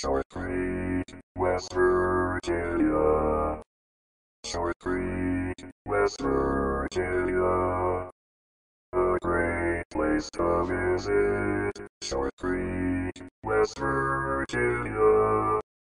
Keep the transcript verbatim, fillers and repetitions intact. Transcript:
Short Creek, West Virginia. Short Creek, West Virginia. A great place to visit. Short Creek, West Virginia.